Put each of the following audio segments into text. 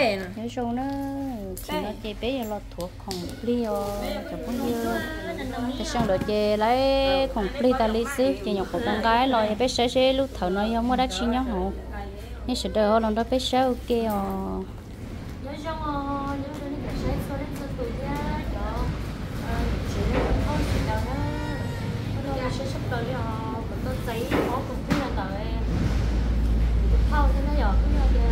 bể nè nhớ sâu nó chỉ nó chơi bé là thuộc không plio cho con như cái xong rồi chơi lấy không plio ta lấy xứ chơi nhọc của con gái rồi bé sẽ lúc thở nó không có đắt chi nhóc hổ nhưng sự đời lần đó bé sẽ ok nhớ xong nhớ đến cái sẽ số đến số tuổi ra cho chỉ là con chỉ đầu đó nó sẽ sắp tới rồi còn tôi giấy có cũng cứ là tới thâu thế nó giờ cứ là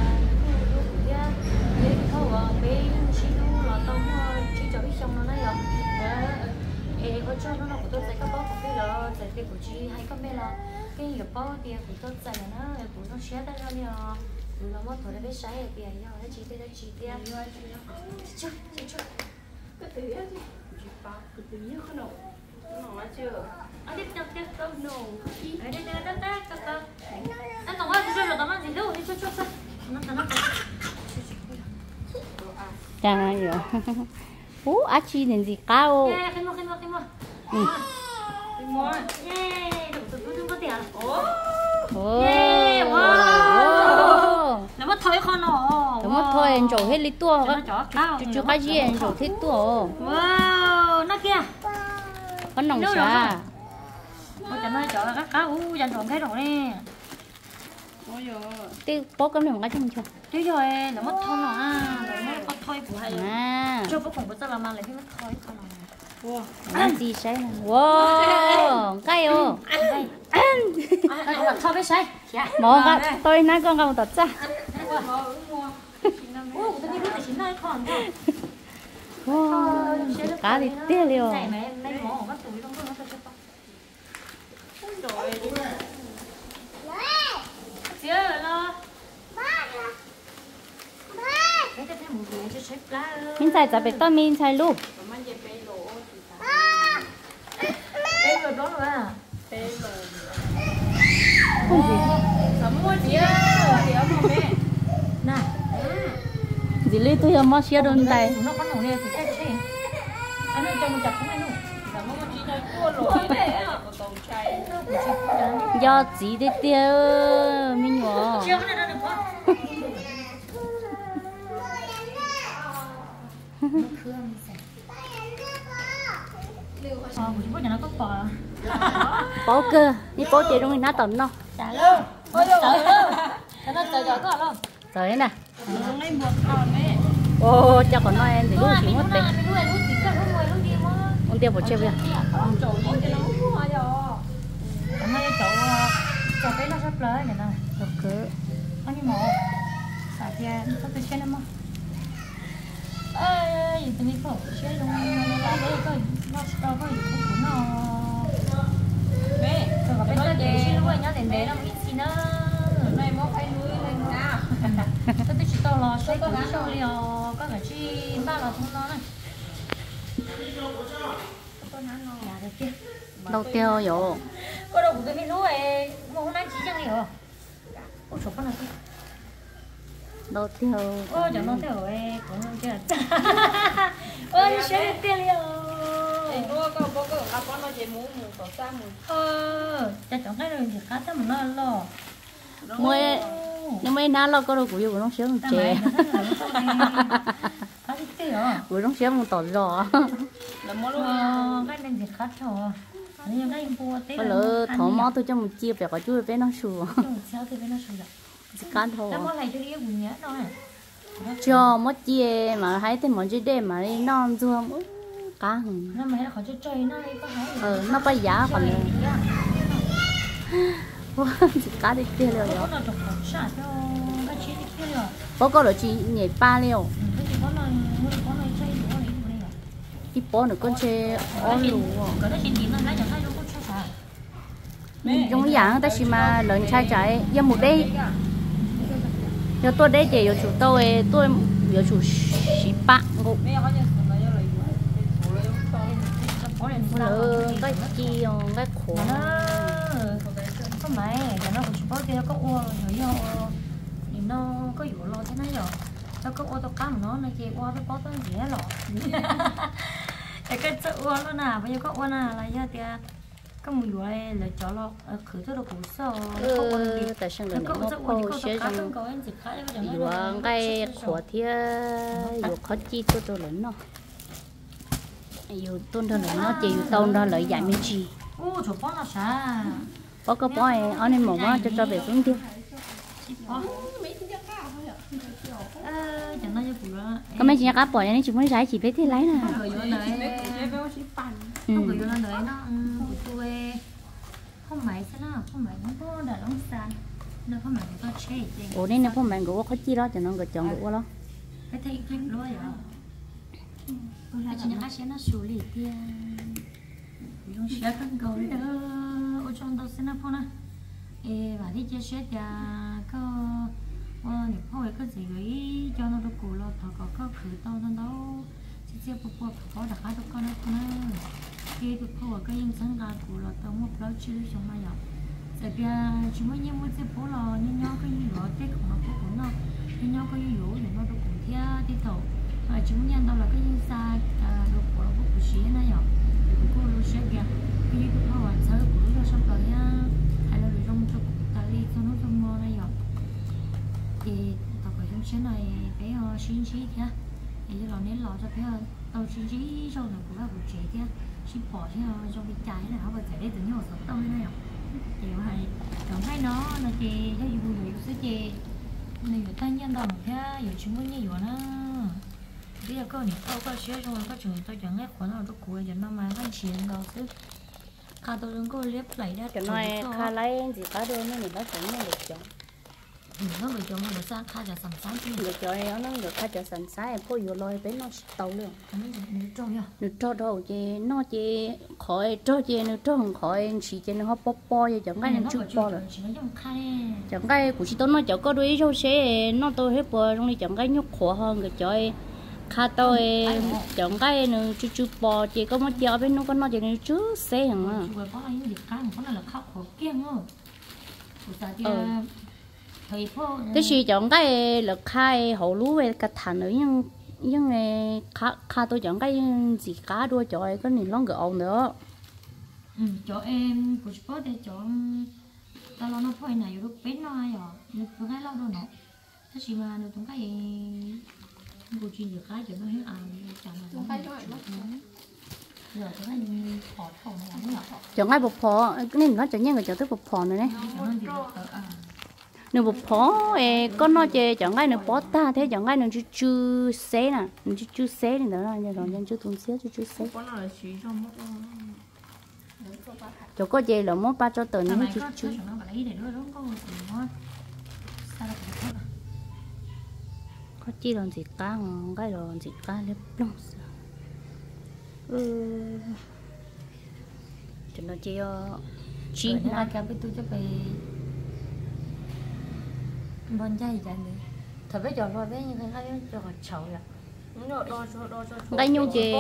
bé chỉ nó là tao chỉ cho biết xong nó giờ có cho nó của tôi sẽ có bó của cái là sẽ cái của chị hay có bé là cái nhiều bó tiền của tôi sẽ là nó của nó sẽ tới ra nè là mất thôi bé sai thì giờ nó chỉ tới chỉ tiền chút cái thứ gì chị ba cái thứ gì không nổ nó chưa tiếp đâu nổ đây anh tổng ơi tôi rồi tao mang gì đâu đi chút nó chàng rồi á chi nên gì cao cái mua đủ có tiền nó mất thôi con nó mất thôi anh trổ hết lý tua chú cái gì anh trổ thích tua wow nó kia con nòng xa ôi trời ơi trời ơi các cá dành trộn thế rồi nè tiêu bố cấm này một cái trong chưa chứ rồi nó mất thôi rồi nó mất thôi của hay à cho bố cùng có sao làm ăn lại cái mất thôi con rồi làm gì sai nè wow cay ô thôi cái sai mỏ cái tôi nói con không tật ra cá thì tiếc liều mình xài chả bị tao mình xài luôn bé rồi đó rồi à không gì nè gì lấy tôi mà xia đơn tay nó có nổ nè thì cái gì anh ơi cho mình chặt không anh ơi do gì để tiêu mình ngỏ chưa cái này được quá bố nhà nó có bò bố cơ đi bố chơi trong nó tận nó trả luôn ôi trời ơi nó trời có không trời nè trong đây buộc còn đấy ô cho còn nói em thì lúc chỉ mất tiền ông tiêu một triệu vậy chỗ gì cho nó hoa rồi hôm nay chỗ cái nó sắp tới này nè được cứ có như một xả tiền có từ trên không ơi gì từ khổ chơi luôn nó lấy coi nó đâu có gì cũng nó mẹ rồi cái cái gì luôn nhá tiền để nó ít gì nữa này móc cái núi lên nào tôi chỉ tao lo xoay cái số liều có cả chi ba là không nó này con ăn nó nhà được kia đâu tiêu rồi có đâu của tôi biết núi mà hôm nay chỉ chẳng hiểu ôi chỗ con nào kia đâu tiêu ôi chẳng nói theo rồi cũng không chưa ôi sẽ tiêu liều mua câu có là con nó chỉ muốn có sao cha chọn cái rồi thì cá mà nó lo mới nhưng mấy ná lo có đâu của yêu của nó sướng chè cá thích tiêu à của nó sướng một tỏi giò là mua luôn cái này thì cá thôi nhưng cái mua tết có lỡ thỏ mó tôi cho một chia phải có chút bé nó sủa sao thì bên nó sủi chỉ can thôi nó có này cho đi yêu nhớ nó này cho mất chia mà thấy thêm món chơi đêm mà đi non chưa cá hừng nó mấy là khó chơi nó đi có hái nó có giá còn chỉ cá đi tiêu liều có nó trồng khó xả cho cái chi đi kia rồi bố có đồ chị nhảy ba liều cái gì có nó chơi đủ này đủ này đi bố nữa con chơi ó lù cái đó chỉ điểm là nó nó có cho xả giống dạng ta chỉ mà lớn trai trái giờ một đây giờ tôi đây chỉ có chủ tôi có chủ xí bạn ngủ cái chi cái khổ có mấy cái nó cũng chỉ có kia có ô rồi vô thì nó có vụ lo thế này rồi nó có ô tô cá mà nó chỉ ô nó có tới dễ lọ cái chỗ ô nó nào bây giờ có ô nào là do tiền có một vụ này là cho nó khử thôi là cũng sợ tại sao lại nó khô sẽ trong vụ cái khổ thì vụ khó chi tôi lớn nó vụ tôn thôi là nó chỉ tôn đó lợi dạy mấy chi chỗ bó nó sao có cái bó này anh em mong cho về xuống kia có mấy chị cá bỏ này chỉ muốn rải chỉ biết thế lấy nè không gửi vô nó đấy nó của tôi không máy sao nó không máy nó có đã lóng sàn nó không máy nó có chế ủa nên nó không máy của khó chi đó cho nó người chọn được đó cái thấy clip đó vậy cái chị nhắc sẽ nó xử lý tiền dùng xe cần cầu đó ở trong đó sẽ nó phong nè và đi chơi xe thì có nếu không có gì gửi cho nó được cụ lo thọ có khử tao đâu chỉ bố có đặt hai con nó khi được không cái yên sáng ra cụ lo tao một lâu chưa xong mà giờ tại vì chỉ mới như muốn bố lo như nhau cái gì gọi tếtของnó của nó như nhau cái gì dỗ thì nó được cụ theo đi tàu chỉ muốn nhận đâu là cái yên xa được của nó của xí này giờ cô lo sẽ kìa cái gì được không anh sao cụ lo xong rồi nha hay là được trong cho ta đi cho nó trong mò này giờ thì tao phải trong chuyến này bé xin chí kia thì giờ nên lo cho bé tao xin chí sau này cũng là một trẻ kia xin bỏ chứ trong cái trái này họ phải để từ nhau sống tao này nào thì hay cảm thấy nó là chị cho dù buồn sẽ chị này người ta nhân đồng kia dù chúng có nhiều nó bây giờ có những câu có chuyện rồi có chuyện tôi chẳng nghe khoản nào cho cuối giờ nó mà phát triển đâu chứ khá tôi đừng có liếp lại ra cho nó khá lấy gì cả đôi mới nó cũng được chọn nó được chọn nó được sang khá là sẵn sàng chứ được chọn nó được khá là sẵn sàng em có nhiều lôi bé nó tàu luôn được cho đâu chứ nó chỉ khỏi cho chứ nó cho không khỏi chỉ cho nó bóp vậy chẳng cái nó chưa bóp rồi chẳng cái của chị tôi nó chẳng có đuôi đâu sẽ nó tôi hết bò trong đi chẳng cái nhúc khổ hơn cái chơi khá tôi chẳng cái nó chưa bò chỉ có một giờ bên nó có nó chỉ nó trước xe hả thế thì chọn cái là khai hậu lúa về cả thằng nữa nhưng ngày khai tôi chọn cái gì cá đua chọi cái này nó gọn nữa cho em của sport để chọn tao lo nó phải này lúc bé nó ai rồi lúc cái lâu đâu nữa thế thì mà nó chúng cái cô chuyên được cái cho nó hết chẳng là giờ chúng cái phò phò này chọn cái bột phò cái này nó chọn những người chọn tới bột phò này đấy nửa bột phó có nói chơi chọn cái nửa bó ta thế chọn cái nửa chú xé nè chú xé thì nữa là rồi nhân chú tuần xé chú xé chỗ có chơi là mốt ba cho tờ nữa chú có chi làm gì cá ngon cái làm gì cá nếp lông cho nó chơi chi ai cả biết tôi cho về bọn trai vậy nè thật với trò rồi với như thế này trò chậu vậy cái nhu gì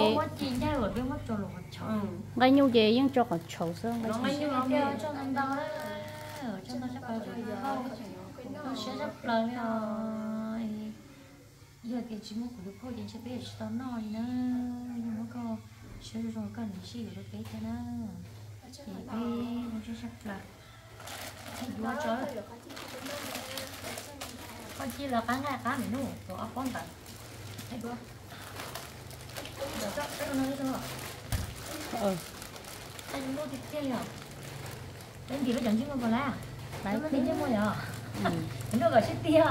cái nhu gì nhưng cho cả chậu sơn cái nhu cho nên đó ở trong đó chắc phải nó sẽ rất là giờ cái chỉ muốn của cô đến cho bé cho nó nữa nhưng mà cô sẽ rồi con này xí được bé cho nó thì bé nó sẽ rất là đua chó con chỉ là cá mình nuôi rồi ấp con tận thấy chưa được đó cái nó thôi anh mua thịt kia rồi đến gì nó chẳng chứ không còn lá đấy nó đi chứ mua nhở nó gọi chết tia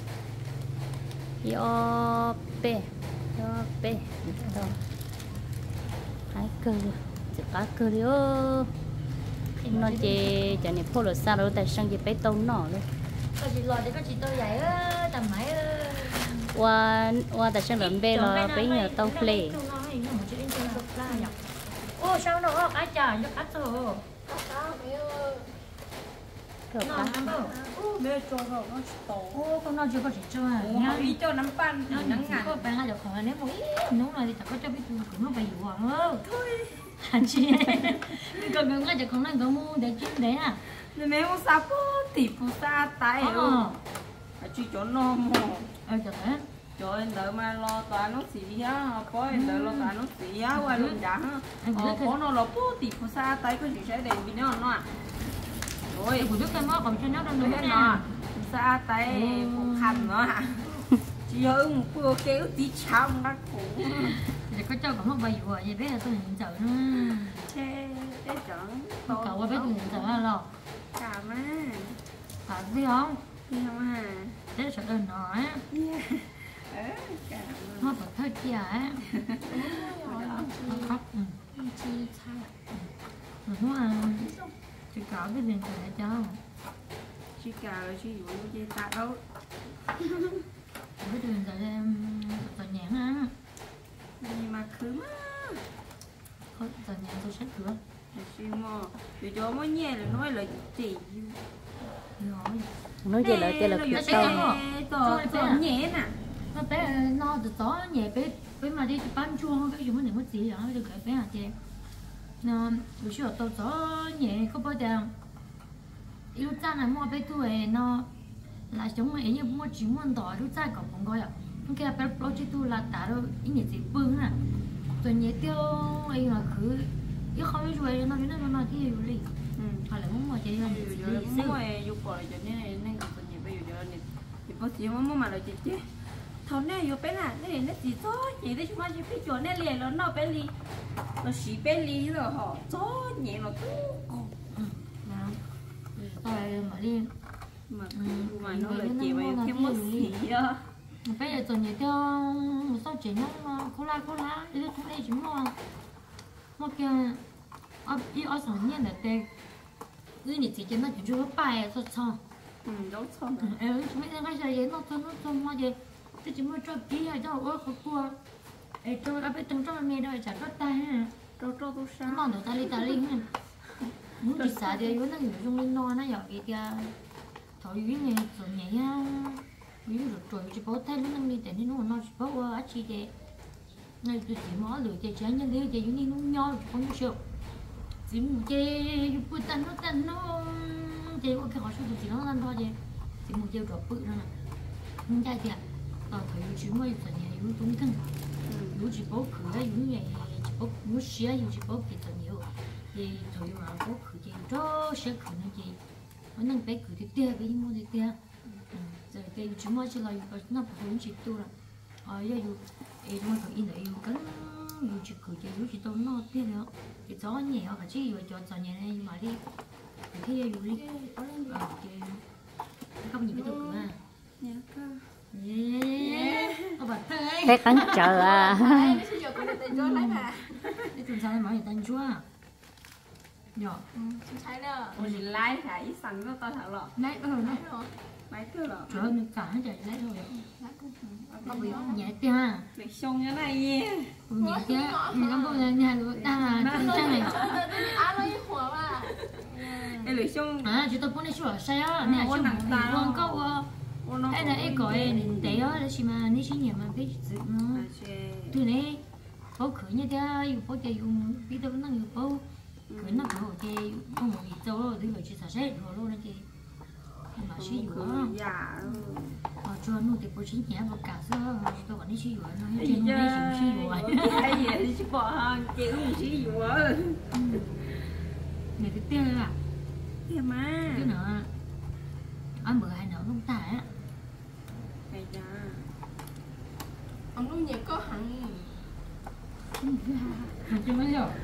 yo pe đó hai cơ chỉ cá cơ đi nó chỉ cho nên phô lợn sao đâu tại sang gì bé tôm nọ luôn có chị lo để có chị tôi vậy á tầm mấy qua tại sao lợn bé là bé nhờ tôm phê ô sao nó cá chả nó cá rồi nó mẹ cho rồi nó to ô con nó chưa có chỉ cho nhau đi cho nắm pan nó ngắn có bạn hai được khỏi nếu mà nếu mà thì chẳng có cho biết nó phải dụ thôi anh chị còn gần cái con này có mua để kiếm đấy à nên mẹ muốn sao có thì phụ sa tay luôn chỉ cho nó mò cho thế trời đợi mà lo tòa nó xỉ á có đợi lo tòa nó xỉ á qua luôn đã có nó là bố thì phụ sa tay có gì sẽ để bị nó à rồi của nước cái mỏ còn cho nó đang hết nó sa tay phụ khăn nó à chỉ hơn một cô kéo tí chăm các cụ để có cho có một bài vừa vậy bé là tôi nhìn sợ nó thế chẳng cậu qua bé tôi nhìn sợ là cảm á phải biết không à để sợ đơn nói nó phải thôi kia á khóc đúng à chị cậu cái gì để cho chị cào là chị dụ dây ta đâu cái đường giờ em tờ nhãn á nhưng mà cứ mà thôi tờ nhãn tôi xét cửa để xem mò để cho mỗi nhẹ là nói là chị rồi nói gì là nó sẽ to nhẹ nè nó bé no từ gió nhẹ bé mà đi bán chua không cái dùng cái mất gì đó được cái bé hả chị nó buổi chiều tàu gió nhẹ có bao giờ lúc ra này mua bé tuổi nó là chúng ấy như mua chỉ muốn đòi lúc ra còn không có à không kia bé pro chỉ tu là đã đâu ý nghĩa gì bưng à rồi nhẹ tiêu ấy là cứ ý không biết rồi nó nói thì hiểu đi hoặc là muốn mua chơi hơn muốn mua yêu cầu là cho nên nên còn nhiều bây giờ này thì bác sĩ muốn mà là chị chứ thầu này yêu bé là này nó chỉ cho chị đấy chúng ta chỉ biết chỗ này liền nó bé li nó xí bé li rồi họ cho nhẹ nó cứ rồi mà đi mà nó là chị vậy thêm mất xí á bây giờ tuần nhẹ tiêu một số chuyện nó khô lá đi chúng đây chúng nó kia ở sòng nhiên là tê cứ nhị chỉ cho nó chỉ cho bài sao sao đâu xong chúng mình ngay giờ vậy nó mà vậy tôi chỉ muốn cho kỹ hay cho ở khó qua cho ở bên trong mẹ đó chả có tay ha cho tôi sáng nó nữa ta li ha muốn đi xả thì nó người trong lên no nó giỏi kìa thôi cái này rồi nhảy á ví dụ rồi chỉ bảo thay nó đi để nó chỉ bảo ở chi để này tôi chỉ mỏ lửa để trái nhân đi để những nó nho không có chịu chỉ một cái bữa tan nó chỉ có cái họ số chỉ nó ăn thôi chỉ một chiều drop bự thôi nè không chạy thì thời chỉ mới là nhà yếu túng thân yếu chỉ bảo cửa yếu như vậy chỉ bảo yếu xía yếu chỉ bảo cái tận nhiều thì thời mà bảo cửa chỉ cho xía cửa nó gì nó nâng bé cửa thì tia cái mua thì tia rồi cái chỉ mới chỉ là nó cũng chỉ tu rồi giờ yếu nó phải in yếu cấn yếu chỉ cửa chỉ yếu chỉ tao nó tia nữa thì gió nhẹ hoặc chỉ yếu cho nhẹ này mà đi thì yếu đi không nhìn cái tủ cửa à thế cắn chờ à cái tuần sau nói gì tên chúa nhỏ ôi lái thả ít sẵn nó to thả lọ lấy lái cơ lọ trời ơi cả nó chạy lấy thôi có bị nhẹ tia để xong như này nhé nhẹ tia mình không bao giờ nhà được đang là trang này để lấy xong chúng tôi muốn đi sửa xe á nè chúng mình quăng câu đây là cái gọi để đó là gì mà ní xin nhiều mà biết sự nó từ này bố khởi như thế yêu bố chơi dùng biết đâu nó yêu bố khởi nó khởi chơi không một gì đâu rồi thì chỉ xả xe rồi luôn chị mà xí dừa cho nó thì bố chính nhà bố cả sữa tôi còn đi xí dừa nó trên nó đi xí dừa cái gì thì chỉ bỏ hàng chịu xí dừa người thứ tiêu là kia mà cái nữa ăn bữa hai nấu không tả á hay da ông lúc nhẹ có hẳn chưa mấy giờ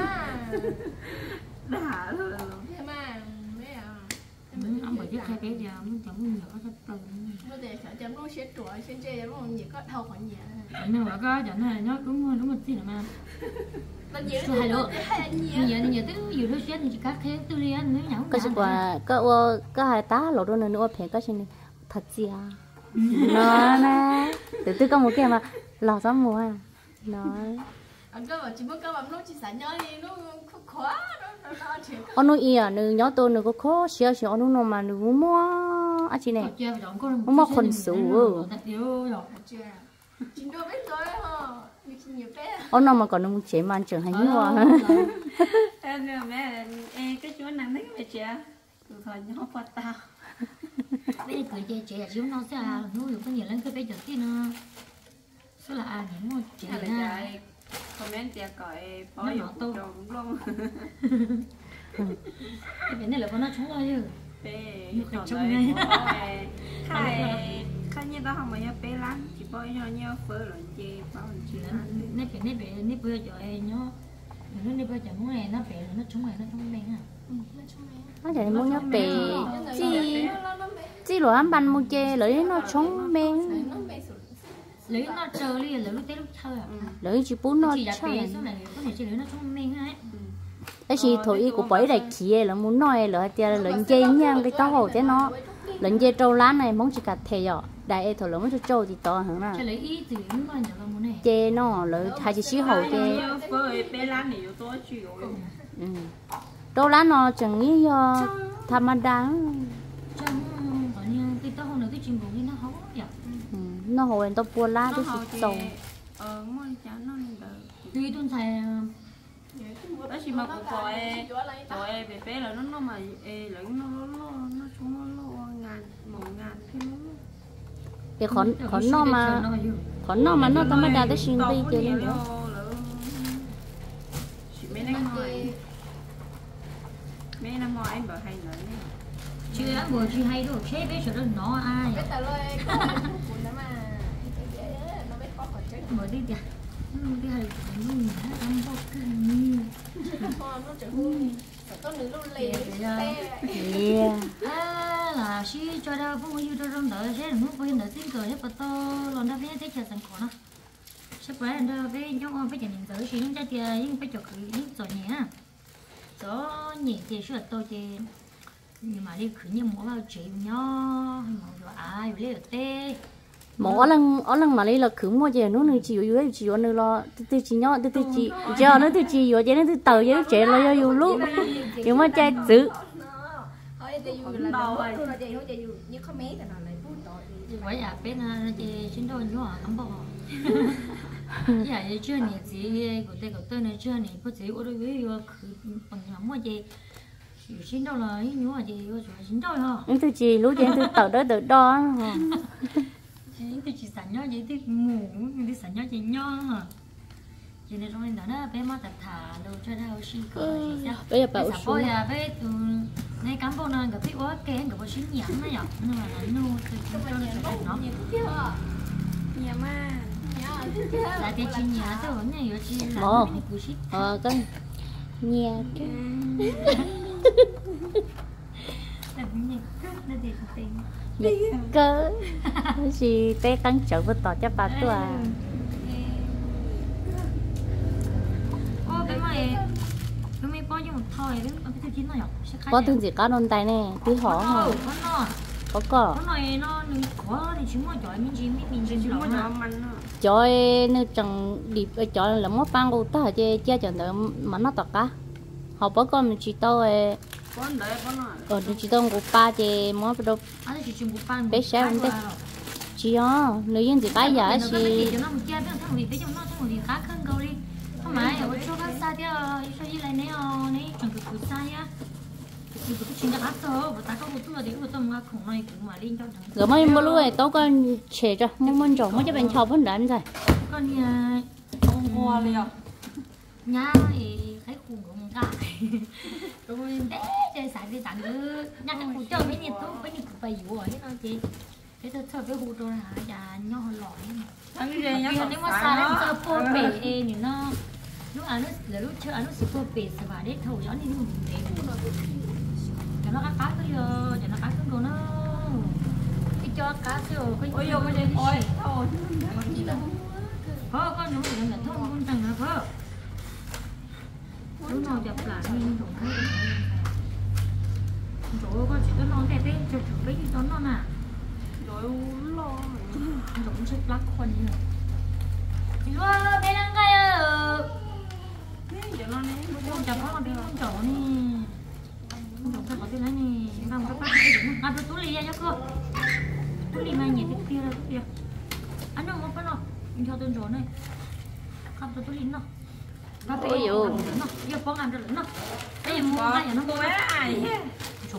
đã rồi thế mà mấy à ăn bữa trước hai bé giờ muốn chẳng muốn nhỏ rất từ bây giờ sợ chấm nó sẽ trội sẽ chơi chấm nó nhẹ có thâu khỏi nhẹ nhưng mà có chẳng này nó đúng một tí là mà hai đứa nhiều tới nhiều đứa chết thì chỉ các thế tôi đi ăn nếu nhão cái gì quả cái hai tá lẩu đó nữa phải cái gì này thật gì à nó nè từ có một cái mà lò gió mùa à nó anh có bảo chỉ muốn có nó chỉ xả nhớ đi nó khó ông nói ý à nữ nhỏ tôi nữ có khó xíu xíu ông nói mà nữ mua à chị này mua con sủ chính đâu biết rồi hả ông nói mà còn nó chế man trưởng hay như vậy mẹ cái chỗ nàng thấy mẹ trẻ từ thời nhỏ qua tao bây giờ cười trẻ trẻ chúng nó sẽ nuôi được cái nhiều lên cái bây giờ thì nó bên tiệc cởi bỏ vô tròn luôn cái bên này là con nó chúng rồi chứ bé tròn này khai như tao không mà nhớ bé lắm chỉ bỏ nhớ phở rồi chê bao chỉ nếp bữa cho em nhớ nó bây giờ muốn này nó bể nó chúng này nó không đen à nó chỉ muốn nhớ bể chỉ lo ăn ban mua chè lấy nó chống men lấy nó chờ đi lấy lúc tết lúc chơi à lấy chỉ bún nó chơi sau này có thể chỉ lấy nó chống men á cái gì thôi của bấy đại kia là muốn nói là tia lợn dê nha cái tao hồ thế nó lợn dê trâu lá này mong chỉ cả thề rồi đại thôi là muốn cho trâu thì to hơn nè lấy ý từ những con nhỏ muốn này dê nó lợn hai chỉ xíu hồ dê trâu lá nó chẳng nghĩ do tham đắng trong có như cái tao hồ nữa cái chim bồ nó hấu vậy nó hồ em tao bua lá cái xịt sầu môi chán nó tuy tuần thầy đó chỉ mà gọi về bé là nó mà lẫn nó xuống nó ngàn 1.000 thêm cái khốn nó mà nó tao mới ra tới xuyên đi chơi lên nữa mấy năm ngoái em bảo hay nữa chưa ăn bữa chưa hay đâu chế bé sợ nó ai mở đi kìa cái hay nó nhìn ăn bốc cái như là xí cho đâu không yêu cho trong đợi thế nó bây giờ xin cờ hết bắt to lần đầu tiên thấy chờ sẵn cổ nó sắp tới anh đâu với nhau không phải chờ nhìn tới xí những trái tia nhưng phải chọc những rồi nhé đó nhỉ thì sửa tôi thì nhưng mà đi khử như mỗi bao chị nhau hay mỗi ai lấy được tê mỗi lần mà lấy là khử mua chè nó nữa chịu dưới chịu nữa lo từ chỉ nhau từ chỉ giờ nó từ chỉ vô chè nó từ tàu với chè là vô lúc nhưng mà chè giữ vậy à bên chị xin đôi nữa cắm bò dạ chưa nè chị của tôi này chưa nè có chị ở đây với khử bằng lắm mà chị xin đâu là nhú à chị xin đôi hả những từ chỉ lúc chè từ tàu đó từ đó tôi chỉ sẵn nhau vậy thì ngủ thì sẵn nhau chị nhau hả chị này trong đó nó bé mà tập thả đồ cho đâu xin cờ chị sao bây giờ bảo số à bé từ này cán bộ này gặp biết quá kén gặp xin nhắn nó nhở nhưng mà nó từ cho nó nhà ma là cái chị nhà tôi vẫn này chị làm cái nhà cái cơ gì té cắn chợ với tỏ cho bà tôi à cái mấy bao nhiêu một thôi cái thứ chín này có thứ gì có đòn tay nè tí hỏ hả có này nó có thì chúng mà giỏi mình chúng mà mạnh chọi nó chẳng điệp chọi là mất băng của ta chơi chẳng đợi mà nó tọt cá họ bỏ con mình chỉ tôi chỉ tôi của ba thì mất đâu bé sẽ không biết chỉ ó nữ nhân thì cái giả thì rồi mấy bữa lúc này tao con trẻ cho muốn trồng mấy cái bên chậu vẫn đạn rồi con hoa liền nhá thì thấy khủng của mình cả rồi bé chơi sẵn thì sẵn cứ nhắc cái khủng chơi với nhiệt tốt với nhiệt bày dụ ở thế nào chị cái thật với hụt rồi hả và nhau hồi lỏi nếu mà xa đến giờ phô bể thì nó lúc ăn là lúc chơi ăn lúc xịt phô bể sẽ vào đấy thầu gió đi mình để cho nó cá cái giờ cho nó cá cái đồ nó cái cho cá rồi cái ôi yo cái ôi thôi con đúng là thông con chẳng là vợ lúc nào chập lại nhưng không thấy rồi con chỉ có non đẹp đấy chụp cái gì đó non à rồi lo giống chiếc lắc con như chị luôn bên ăn cây à giờ nó nè con chập nó bên con chó nè con chó có tên này nè làm các bạn ăn được túi lì ra cho cô túi lì này nhỉ cái kia là cái kia ăn được không phải nào mình cho tên chó này không cho túi lì nào ôi dồi giờ con ăn được nó cái gì mua cái gì nó mua ai chỗ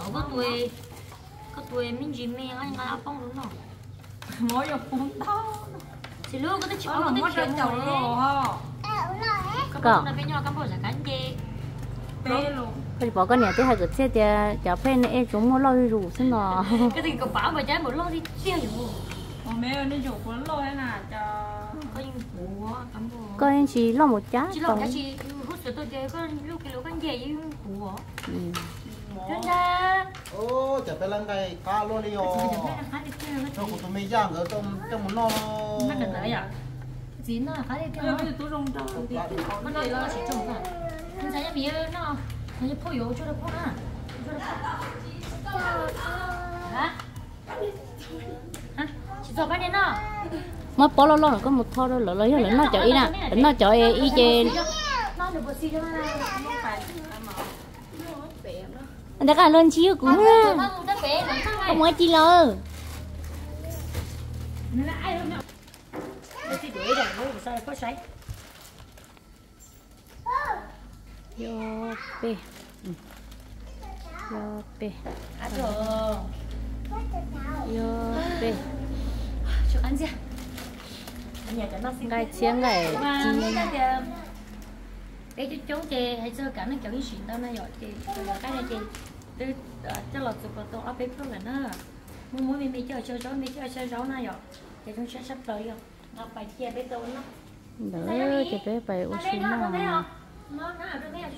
có tuổi mình chỉ mẹ anh ăn phong đúng không mỗi giờ cũng to thì lúc có cái chỗ nó có cái chỗ rồi có nó bé nhỏ có bao giờ cắn gì bé luôn phải bỏ cái này tới hai cái xe thì chả phải này chúng mua lo đi rủ xin nó cái gì có bảo mà trái một lon đi chia rồi mẹ nó dùng cuốn lôi nè cho có những củ cắm củ coi anh chỉ lo một chá chỉ lo cái gì hút sữa tôi chơi có lúc cái gì với củ真的。 ô chả phải lần này cá luôn đi ô cho của tụi mình giang ở trong một no nó được đấy à chín nó khá đấy bây giờ tôi rong cho nó nói nó chỉ trồng cả nhưng sao nhỉ nó như phô yếu cho được không à hả hả chỉ cho cái này nó mà bỏ lo là có một thao đó lấy nó chở ý nè nó chở ý trên nó được bớt xí cho nó đã cả lên chiếu cũng không ai chi lo thì đuổi rồi nó sao có sấy yo pe yo pe rồi yo pe cho ăn gì nhà cho nó xin cái chiếng này chi cái chú chè hay sơ cả nó kiểu cái chuyện đó nó giỏi chè cái này chè tôi cho lọt sụp tôi áp bếp luôn là nó muốn mình chơi cháu nó giỏi thì chúng sẽ sắp tới rồi nó phải chè bếp tôi nó đỡ cho bé phải oxy nó nó ở đây